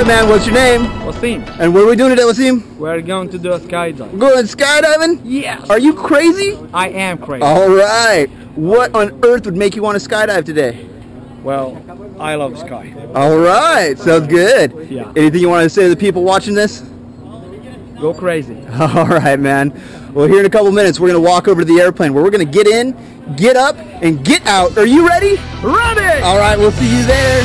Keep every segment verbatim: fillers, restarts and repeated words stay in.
man, what's your name? Wasim. And what are we doing today, Wasim? We're going to do a skydive. We're going skydiving? Yes. Are you crazy? I am crazy. All right. What on earth would make you want to skydive today? Well, I love sky. All right. Sounds good. Yeah. Anything you want to say to the people watching this? Go crazy. All right, man. Well, here in a couple minutes, we're going to walk over to the airplane where we're going to get in, get up, and get out. Are you ready? Ready! All right. We'll see you there.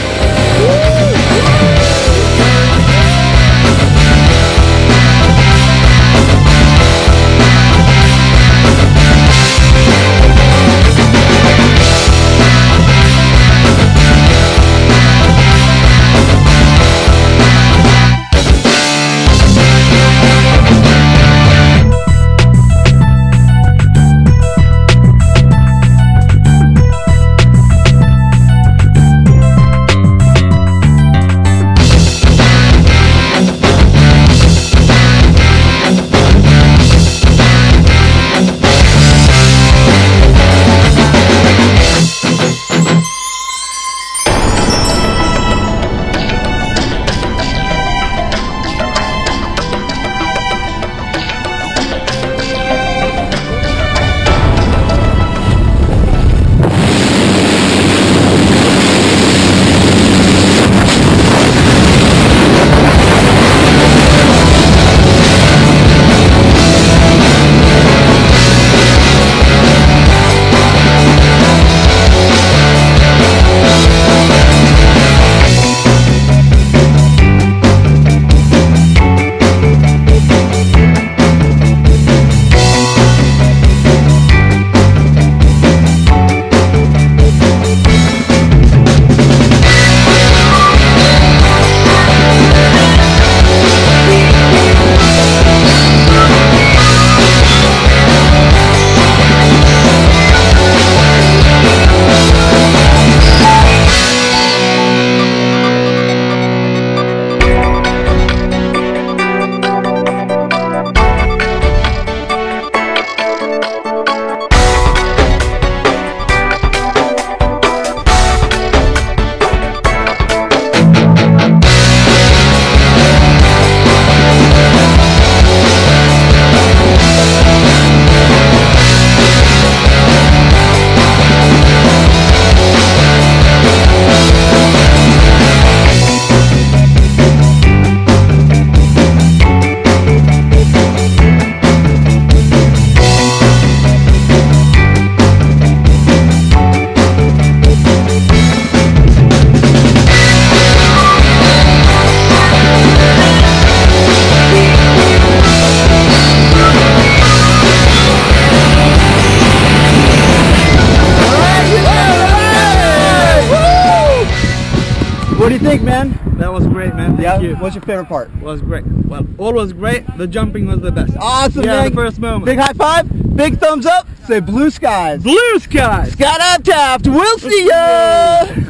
What do you think, man? That was great, man. Thank Yeah. you. What's your favorite part? It was great. Well, all was great. The jumping was the best. Awesome, yeah, man. the first moment. Big high five. Big thumbs up. Say blue skies. Blue skies. Skydive Taft. We'll see ya.